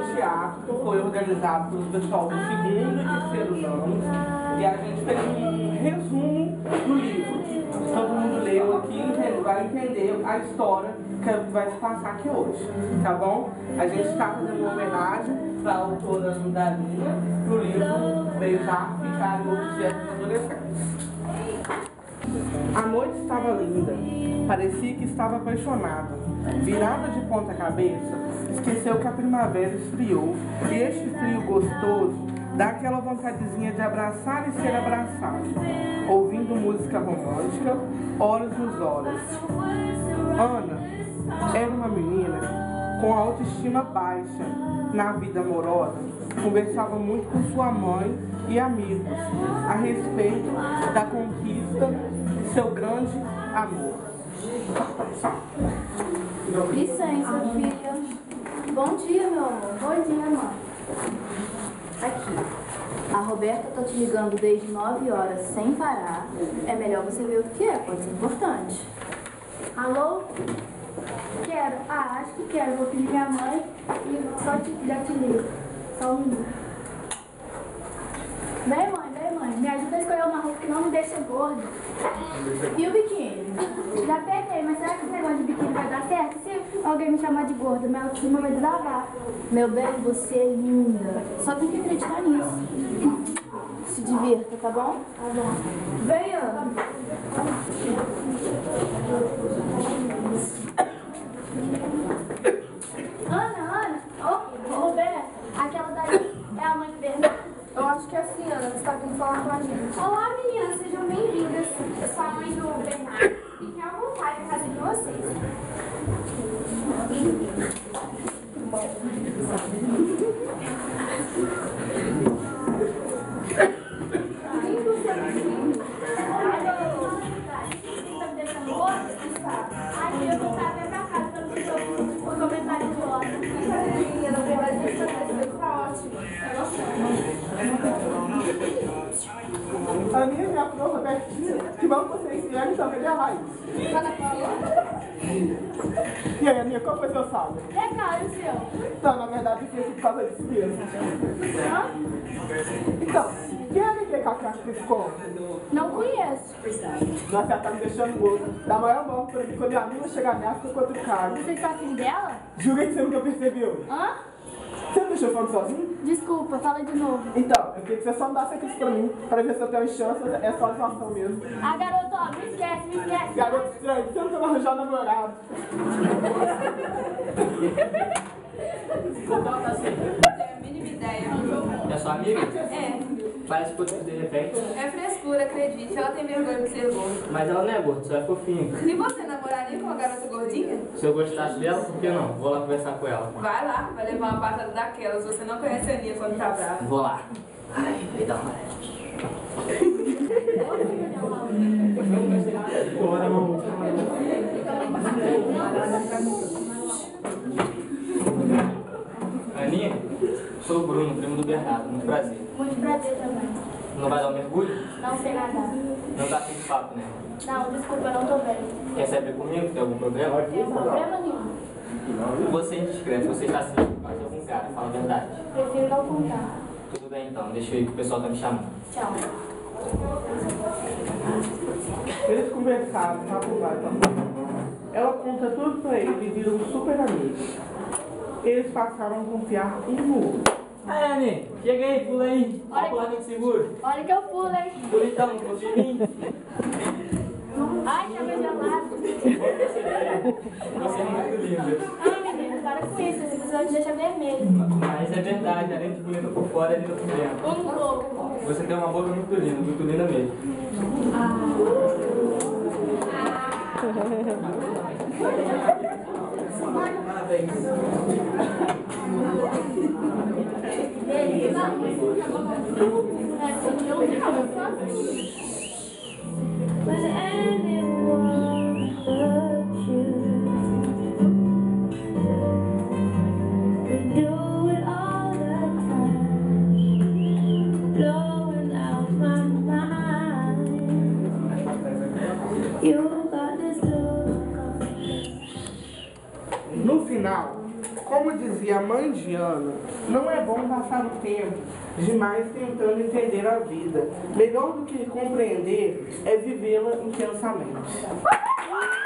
Este ato foi organizado pelo pessoal do segundo e terceiro anos e a gente fez um resumo do livro. Todo mundo leu aqui e vai entender a história que vai se passar aqui hoje, tá bom? A gente está fazendo uma homenagem para a autora da linha do livro Beijar, Ficar e Objetos Adolescentes. A noite estava linda, parecia que estava apaixonada. Virada de ponta cabeça, esqueceu que a primavera esfriou e este frio gostoso dá aquela vontadezinha de abraçar e ser abraçado, ouvindo música romântica, horas nos horas. Ana era uma menina com autoestima baixa na vida amorosa, conversava muito com sua mãe e amigos a respeito da conquista de seu grande amor. Licença, filha. Bom dia, meu amor. Bom dia, mãe. Aqui. A Roberta tá te ligando desde 9 horas sem parar. É melhor você ver o que é, pode ser importante. Alô? Quero. Ah, acho que quero. Vou pedir minha mãe e já te ligo. Só um minuto. Vem, mãe. Me ajuda a escolher uma roupa que não me deixa gorda. E o biquíni? Já peguei, mas será que esse negócio de biquíni vai dar certo? Se alguém me chamar de gorda, minha autoestima vai desabar. Meu bem, você é linda. Só tem que acreditar nisso. Se divirta, tá bom? Tá bom. Vem, Ana. Ana. Ô, Roberta, aquela daí é a mãe do Bernardo? Eu acho que é assim, Ana, você tá vindo falar com a gente. Olá, meninas, sejam bem-vindas. Eu sou a mãe do Bernardo e quero voltar à casa de vocês. Aí eu vou pra casa pra não ter o comentário de hora. Na verdade, isso tá ótimo. A minha profa pertinho, que bom que vocês vieram também de raiz. Tá na piscina? E aí, Aninha, qual foi o seu saldo? Legal, e o seu? Não, na verdade, eu fiz por causa disso mesmo. Hã? Então, quem é aquele cara que ficou? Não conheço. Nossa, ela tá me deixando louco. Dá maior mão pra mim, quando a menina chegar nela, fica com outro cara. Você está afim dela? Jurei que você nunca percebeu. Hã? Você não deixou falando sozinho? Desculpa, fala de novo. Então, eu queria que você só me desse aqui pra mim, pra ver se eu tenho chance, é só situação mesmo. Ah, garoto, ó, me esquece. Garoto estranho, você nunca vai arranjar namorado. Então tá assim. Não tenho a mínima ideia. É sua amiga? É. Parece que de repente. É frescura, acredite. Ela tem vergonha de ser gorda. Mas ela não é gorda, só é fofinha. E você namoraria com uma garota gordinha? Se eu gostasse dela, por que não? Vou lá conversar com ela. Vai lá, vai levar uma patada daquelas. Você não conhece a Aninha quando tá brava. Vou lá. Ai, vai dar uma. Bora, amor. Aninha, sou o Bruno, primo do Bernardo. Muito prazer. Muito prazer também. Não vai dar um mergulho? Não sei nadar. Não tá afim de papo, né? Não, desculpa, eu não tô bem. Quer saber comigo? Tem algum problema? Não tem problema nenhum. Você é indiscreto, você está se preocupando com algum cara, fala a verdade. Prefiro não contar. Tudo bem então, deixa eu ir que o pessoal tá me chamando. Tchau. Eles conversaram, tá por lá, tá? Ela conta tudo pra ele e viram super amigos. Eles passaram a confiar um no outro. Aí, Anny, chega aí, pula aí. Olha o puladinho seguro. Olha que eu pulo, hein? Pula então, não confia em mim. Ai, que água gelada. Você é muito linda. Ai, menino, para com isso. Esse episódio me deixa vermelho. Mas é verdade, além de bonita por fora, é linda por dentro. Um pouco. Você tem uma boca muito linda mesmo. Parabéns. But anyone but you we do it all the time, blowing out my mind. You got this look. No final, como dizia a mãe de Ana, não é bom passar o tempo demais tentando entender a vida. Melhor do que compreender é vivê-la intensamente.